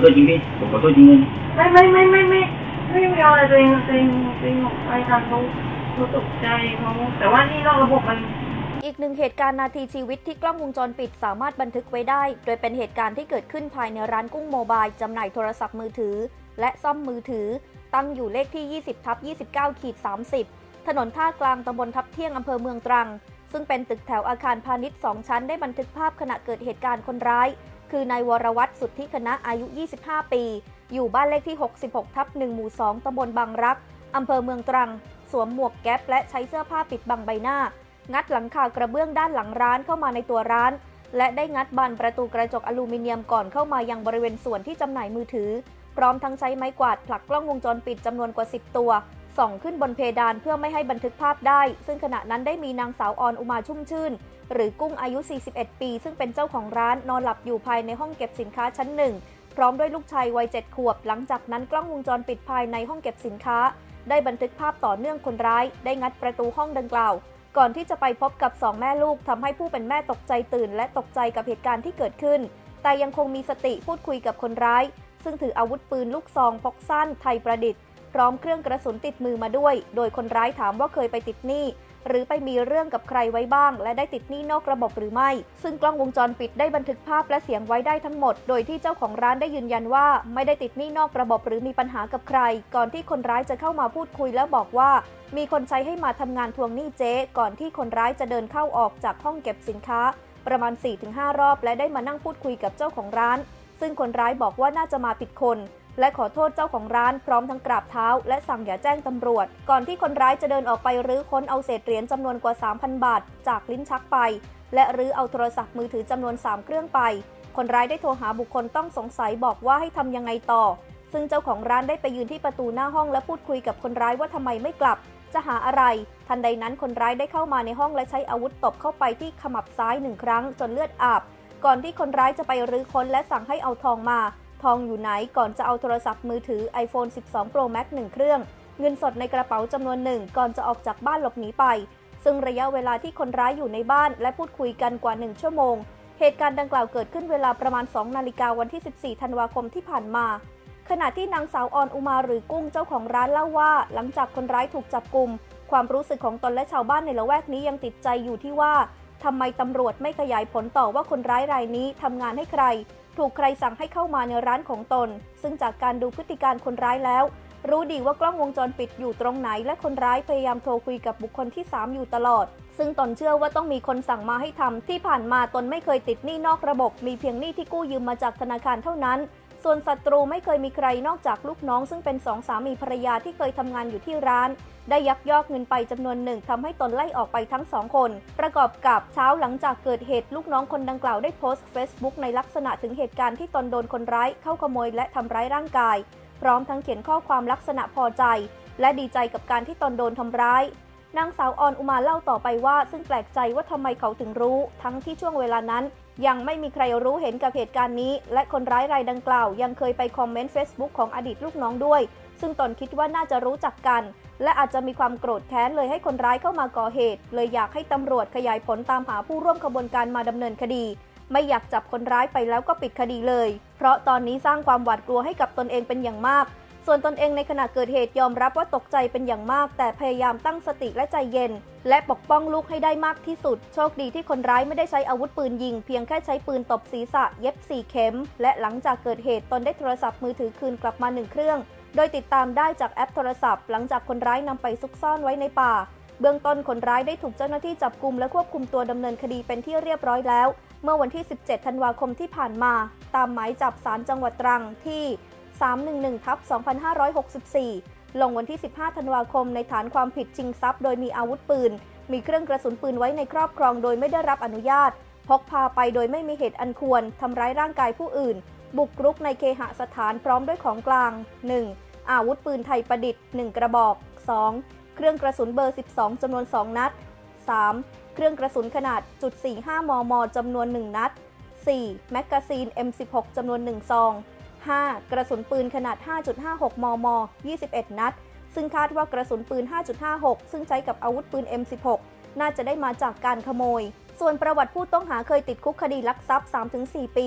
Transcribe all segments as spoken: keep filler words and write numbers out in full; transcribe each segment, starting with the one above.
โทษจริงพี่ผมขอโทษจริงเลยไม่ไม่ไม่ไม่ไม่ไม่ไม่เอาอะไรตัวเองตัวเองตัวเองไปทางเขาเขาตกใจเขาแต่ว่านี่นอกระบบมันอีกหนึ่งเหตุการณ์นาทีชีวิตที่กล้องวงจรปิดสามารถบันทึกไว้ได้โดยเป็นเหตุการณ์ที่เกิดขึ้นภายในร้านกุ้งโมบายจำหน่ายโทรศัพท์มือถือและซ่อมมือถือตั้งอยู่เลขที่ ยี่สิบทับยี่สิบเก้า สามสิบ ถนนท่ากลางตำบลทับเที่ยงอำเภอเมืองตรังซึ่งเป็นตึกแถวอาคารพาณิชย์สองชั้นได้บันทึกภาพขณะเกิดเหตุการณ์คนร้ายคือนายวรวัฒน์สุทธิคณะอายุยี่สิบห้าปีอยู่บ้านเลขที่หกสิบหกทับหนึ่งหมู่สองตำบลบางรักอำเภอเมืองตรังสวมหมวกแก๊ปและใช้เสื้อผ้าปิดบังใบหน้างัดหลังคากระเบื้องด้านหลังร้านเข้ามาในตัวร้านและได้งัดบานประตูกระจกอลูมิเนียมก่อนเข้ามายังบริเวณส่วนที่จำหน่ายมือถือพร้อมทั้งใช้ไม้กวาดผลักกล้องวงจรปิดจำนวนกว่าสิบตัวส่องขึ้นบนเพดานเพื่อไม่ให้บันทึกภาพได้ซึ่งขณะนั้นได้มีนางสาวออนอุมาชุ่มชื่นหรือกุ้งอายุสี่สิบเอ็ดปีซึ่งเป็นเจ้าของร้านนอนหลับอยู่ภายในห้องเก็บสินค้าชั้นหนึ่งพร้อมด้วยลูกชายวัยเจ็ดขวบหลังจากนั้นกล้องวงจรปิดภายในห้องเก็บสินค้าได้บันทึกภาพต่อเนื่องคนร้ายได้งัดประตูห้องดังกล่าวก่อนที่จะไปพบกับสองแม่ลูกทำให้ผู้เป็นแม่ตกใจตื่นและตกใจกับเหตุการณ์ที่เกิดขึ้นแต่ยังคงมีสติพูดคุยกับคนร้ายซึ่งถืออาวุธปืนลูกซองพกสั้นไทยประดิษฐ์พร้อมเครื่องกระสุนติดมือมาด้วยโดยคนร้ายถามว่าเคยไปติดหนี้หรือไปมีเรื่องกับใครไว้บ้างและได้ติดหนี้นอกระบบหรือไม่ซึ่งกล้องวงจรปิดได้บันทึกภาพและเสียงไว้ได้ทั้งหมดโดยที่เจ้าของร้านได้ยืนยันว่าไม่ได้ติดหนี้นอกระบบหรือมีปัญหากับใครก่อนที่คนร้ายจะเข้ามาพูดคุยและบอกว่ามีคนใช้ให้มาทำงานทวงหนี้เจ๊ก่อนที่คนร้ายจะเดินเข้าออกจากห้องเก็บสินค้าประมาณ สี่ถึงห้า รอบและได้มานั่งพูดคุยกับเจ้าของร้านซึ่งคนร้ายบอกว่าน่าจะมาผิดคนและขอโทษเจ้าของร้านพร้อมทั้งกราบเท้าและสั่งอย่าแจ้งตำรวจก่อนที่คนร้ายจะเดินออกไปรื้อค้นเอาเศษเหรียญจำนวนกว่า สามพัน บาทจากลิ้นชักไปและรื้อเอาโทรศัพท์มือถือจำนวนสามเครื่องไปคนร้ายได้โทรหาบุคคลต้องสงสัยบอกว่าให้ทำยังไงต่อซึ่งเจ้าของร้านได้ไปยืนที่ประตูหน้าห้องและพูดคุยกับคนร้ายว่าทำไมไม่กลับจะหาอะไรทันใดนั้นคนร้ายได้เข้ามาในห้องและใช้อาวุธตบเข้าไปที่ขมับซ้ายหนึ่งครั้งจนเลือดอาบก่อนที่คนร้ายจะไปรื้อค้นและสั่งให้เอาทองมาทองอยู่ไหนก่อนจะเอาโทรศัพท์มือถือ ไอโฟน สิบสอง โปร แม็กซ์ หนึ่งเครื่องเงินสดในกระเป๋าจำนวนหนึ่งก่อนจะออกจากบ้านหลบหนีไปซึ่งระยะเวลาที่คนร้ายอยู่ในบ้านและพูดคุยกันกว่าหนึ่งชั่วโมงเหตุการณ์ดังกล่าวเกิดขึ้นเวลาประมาณสองนาฬิกาวันที่สิบสี่ธันวาคมที่ผ่านมาขณะที่นางสาวออนอุมาหรือกุ้งเจ้าของร้านเล่าว่าหลังจากคนร้ายถูกจับกุมความรู้สึกของตนและชาวบ้านในละแวกนี้ยังติดใจอยู่ที่ว่าทำไมตำรวจไม่ขยายผลต่อว่าคนร้ายรายนี้ทำงานให้ใครถูกใครสั่งให้เข้ามาในร้านของตนซึ่งจากการดูพฤติการคนร้ายแล้วรู้ดีว่ากล้องวงจรปิดอยู่ตรงไหนและคนร้ายพยายามโทรคุยกับบุคคลที่สามอยู่ตลอดซึ่งตนเชื่อว่าต้องมีคนสั่งมาให้ทำที่ผ่านมาตนไม่เคยติดหนี้นอกระบบมีเพียงหนี้ที่กู้ยืมมาจากธนาคารเท่านั้นส่วนศัตรูไม่เคยมีใครนอกจากลูกน้องซึ่งเป็นสองสามีภรรยาที่เคยทำงานอยู่ที่ร้านได้ยักยอกเงินไปจำนวนหนึ่งทำให้ตนไล่ออกไปทั้งสองคนประกอบกับเช้าหลังจากเกิดเหตุลูกน้องคนดังกล่าวได้โพสต์ Facebook ในลักษณะถึงเหตุการณ์ที่ตนโดนคนร้ายเข้าขโมยและทำร้ายร่างกายพร้อมทั้งเขียนข้อความลักษณะพอใจและดีใจกับการที่ตนโดนทำร้ายนางสาวออนอุมาเล่าต่อไปว่าซึ่งแปลกใจว่าทำไมเขาถึงรู้ทั้งที่ช่วงเวลานั้นยังไม่มีใครรู้เห็นกับเหตุการณ์นี้และคนร้ายรายดังกล่าวยังเคยไปคอมเมนต์ Facebook ของอดีตลูกน้องด้วยซึ่งตนคิดว่าน่าจะรู้จักกันและอาจจะมีความโกรธแค้นเลยให้คนร้ายเข้ามาก่อเหตุเลยอยากให้ตำรวจขยายผลตามหาผู้ร่วมขบวนการมาดำเนินคดีไม่อยากจับคนร้ายไปแล้วก็ปิดคดีเลยเพราะตอนนี้สร้างความหวาดกลัวให้กับตนเองเป็นอย่างมากส่วนตนเองในขณะเกิดเหตุยอมรับว่าตกใจเป็นอย่างมากแต่พยายามตั้งสติและใจเย็นและปกป้องลูกให้ได้มากที่สุดโชคดีที่คนร้ายไม่ได้ใช้อาวุธปืนยิงเพียงแค่ใช้ปืนตบศีรษะเย็บสี่เข็มและหลังจากเกิดเหตุตนได้โทรศัพท์มือถือคืนกลับมาหนึ่งเครื่องโดยติดตามได้จากแอปโทรศัพท์หลังจากคนร้ายนำไปซุกซ่อนไว้ในป่าเบื้องต้นคนร้ายได้ถูกเจ้าหน้าที่จับกุมและควบคุมตัวดำเนินคดีเป็นที่เรียบร้อยแล้วเมื่อวันที่สิบเจ็ดธันวาคมที่ผ่านมาตามหมายจับศาลจังหวัดตรังที่สามหนึ่งหนึ่งทับสองพันห้าร้อยหกสิบสี่ลงวันที่สิบห้าธันวาคมในฐานความผิดชิงทรัพย์โดยมีอาวุธปืนมีเครื่องกระสุนปืนไว้ในครอบครองโดยไม่ได้รับอนุญาตพกพาไปโดยไม่มีเหตุอันควรทำร้ายร่างกายผู้อื่นบุกรุกในเคหสถานพร้อมด้วยของกลาง หนึ่ง อาวุธปืนไทยประดิษฐ์หนึ่งกระบอก สอง เครื่องกระสุนเบอร์สิบสองจำนวนสองนัด สาม เครื่องกระสุนขนาด จุดสี่ห้า มมจำนวนหนึ่งนัด สี่ แมกกาซีน เอ็ม สิบหก จำนวนหนึ่งซอง ห้า กระสุนปืนขนาด ห้าจุดห้าหก มม ยี่สิบเอ็ด นัดซึ่งคาดว่ากระสุนปืน ห้าจุดห้าหก ซึ่งใช้กับอาวุธปืน เอ็ม สิบหก น่าจะได้มาจากการขโมยส่วนประวัติผู้ต้องหาเคยติดคุกคดีลักทรัพย์ สามถึงสี่ ปี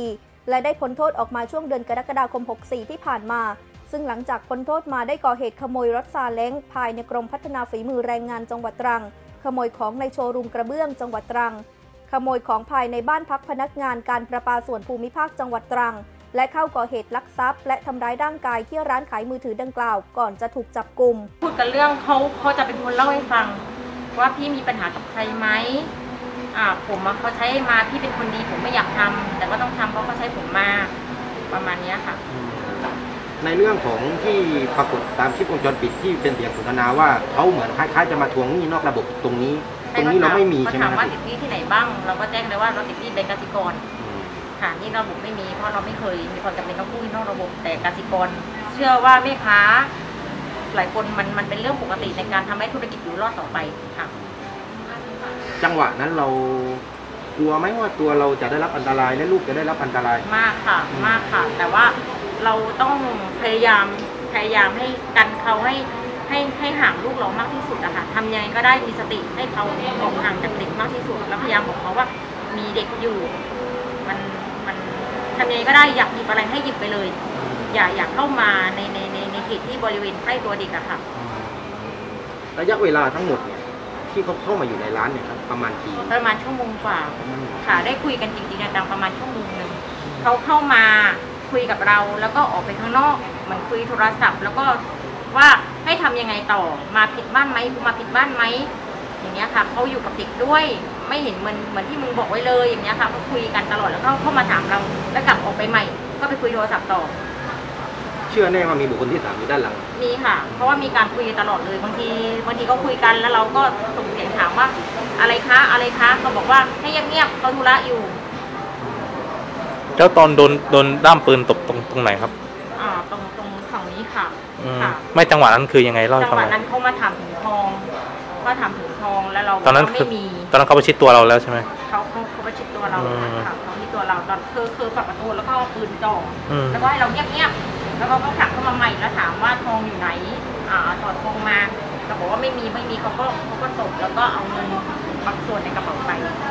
และได้พ้นโทษออกมาช่วงเดือนกรกฎาคม หกสี่ ที่ผ่านมาซึ่งหลังจากพ้นโทษมาได้ก่อเหตุขโมยรถซาเล้งภายในกรมพัฒนาฝีมือแรงงานจังหวัดตรังขโมยของในโชว์รูมกระเบื้องจังหวัดตรังขโมยของภายในบ้านพักพนักงานการประปาส่วนภูมิภาคจังหวัดตรังและเข้าก่อเหตุลักทรัพย์และทำร้ายร่างกายที่ร้านขายมือถือดังกล่าวก่อนจะถูกจับกุมพูดกันเรื่องเขาเขาจะเป็นคนเล่าให้ฟังว่าพี่มีปัญหากับใครไหมอ่าผมเขาใช้มาพี่เป็นคนดีผมไม่อยากทำแต่ก็ต้องทำเพราะเขาใช้ผมมาประมาณนี้ค่ะในเรื่องของที่ปรากฏตามคลิปวงจรปิดที่เป็นเสียงสนทนาว่าเขาเหมือนคล้ายๆจะมาทวงหนี้นอกระบบตรงนี้ตรงนี้เราไม่มีใช่ไหมถามว่าติดหนี้ที่ไหนบ้างเราก็แจ้งเลยว่าเราติดหนี้แบงก์กสิกรค่ะนี่ระบบไม่มีเพราะเราไม่เคยมีความจำเป็นต้องกู้นอกระบบแต่กสิกรเชื่อว่าแม่ค้าหลายคนมันมันเป็นเรื่องปกติในการทำให้ธุรกิจอยู่รอดต่อไปค่ะจังหวะนั้นเรากลัวไหมว่าตัวเราจะได้รับอันตรายและลูกจะได้รับอันตรายมากค่ะมากค่ะแต่ว่าเราต้องพยายามพยายามให้กันเขาให้ให้ให้ห่างลูกเรามากที่สุดอะค่ะทำยังไงก็ได้มีสติให้เขาออกห่างจากเด็กมากที่สุดแล้วพยายามบอกเขาว่ามีเด็กอยู่มันมันทำยังไงก็ได้อยากหยิบอะไรให้หยิบไปเลยอย่าอยากเข้ามาในในในในเขตที่บริเวณใกล้ตัวเด็กอะค่ะระยะเวลาทั้งหมดเนี่ยที่เขาเข้ามาอยู่ในร้านเนี่ยครับประมาณกี่ประมาณชั่วโมงกว่าค่ะได้คุยกันจริงๆจังประมาณชั่วโมงหนึ่งเขาเข้ามาคุยกับเราแล้วก็ออกไปข้างนอกเหมือนคุยโทรศัพท์แล้วก็ว่าให้ทำยังไงต่อมาผิดบ้านไหมมาผิดบ้านไหมอย่างเงี้ยค่ะเขาอยู่กับเด็กด้วยไม่เห็นเหมือนเหมือนที่มึงบอกไว้เลยอย่างเงี้ยค่ะเขาคุยกันตลอดแล้วก็เข้ามาถามเราแล้วกลับออกไปใหม่ก็ไปคุยโทรศัพท์ต่อเชื่อแน่ว่ามีบุคคลที่สามอยู่ด้านหลังมีค่ะเพราะว่ามีการคุยตลอดเลยบางทีบางทีก็คุยกันแล้วเราก็ส่งเสียงถามว่าอะไรคะอะไรคะเขาบอกว่าให้เงียบๆเขาธุระอยู่แล้วตอนโดนโดนด้ามปืนตบตรงตรงไหนครับอ่าตรงตรงฝั่งนี้ค่ะค่ะไม่จังหวะนั้นคือยังไงเล่าให้ฟังจังหวะนั้นเขามาถามถึงทองมาถามถึงทองแล้วเราตอนนั้นไม่มีตอนนั้นเขาประชิดตัวเราแล้วใช่ไหมเขาเขาเขาประชิดตัวเราค่ะเขาที่ตัวเราตอนคือคือปัดประตูแล้วก็เอาปืนจ่อแล้วก็ให้เราเงียบๆแล้วก็เขาผลักเข้ามาใหม่แล้วถามว่าทองอยู่ไหนอ่าถอดทองมาเราบอกว่าไม่มีไม่มีเขาก็เขาก็ตบแล้วก็เอาเงินบางส่วนในกระเป๋าไป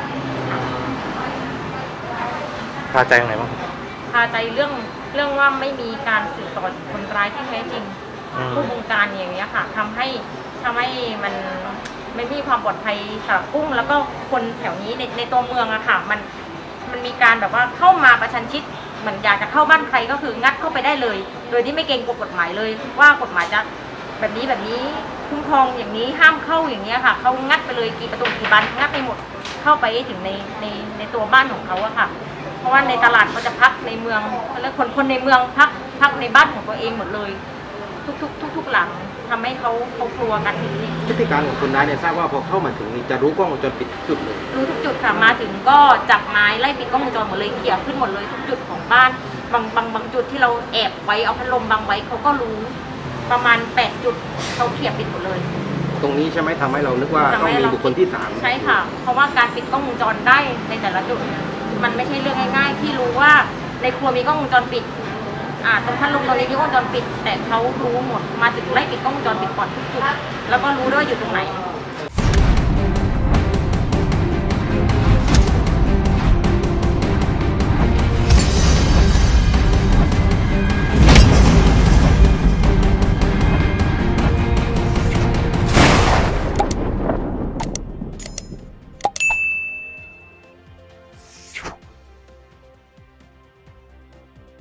คาใจยังไงบ้างคาใจเรื่องเรื่องว่าไม่มีการสืบต่อคนร้ายที่แท้จริงผู้บงการอย่างนี้ค่ะทำให้ทำให้มันไม่มีความปลอดภัยสำหรับกุ้งแล้วก็คนแถวนี้ในในตัวเมืองอะค่ะมันมันมีการแบบว่าเข้ามาประชันชิดเหมือนอยากจะเข้าบ้านใครก็คืองัดเข้าไปได้เลยโดยที่ไม่เกรงกลัวกฎหมายเลยว่ากฎหมายจะแบบนี้แบบนี้คุ้มครองอย่างนี้ห้ามเข้าอย่างนี้ค่ะเขางัดไปเลยกี่ประตูกี่บานงัดไปหมดเข้าไปถึงในในในตัวบ้านของเขาอะค่ะเพราะว่าในตลาดเขาจะพักในเมืองแล้วคนคนในเมืองพักพักในบ้านของตัวเองหมดเลยทุกทุกทุกทุกหลังทำให้เขาเขากลัวกันทีนี้พฤติการของคนร้ายเนี่ยทราบว่าพอเข้ามาถึงนี่จะรู้กล้องวงจรปิดทุกจุดเลยรู้ทุกจุดค่ะมาถึงก็จับไม้ไล่ปิดกล้องวงจรหมดเลยเขี่ยขึ้นหมดเลยทุกจุดของบ้านบางบางบางจุดที่เราแอบไว้เอาพัดลมบังไว้เขาก็รู้ประมาณแปดจุดเขาเขี่ยปิดหมดเลยตรงนี้ใช่ไหมทำให้เรานึกว่าต้องมีบุคคลที่สามใช่ค่ะเพราะว่าการปิดกล้องวงจรได้ในแต่ละจุดมันไม่ใช่เรื่องง่ายๆที่รู้ว่าในครัวมีกล้องวงจรปิดอ่าตรงพัดลมตรงนี้มีกล้องวงจรปิดแต่เขารู้หมดมาถึงไล่ปิดกล้องวงจรปิดก่อนทุกจุดแล้วก็รู้ด้วยอยู่ตรงไหน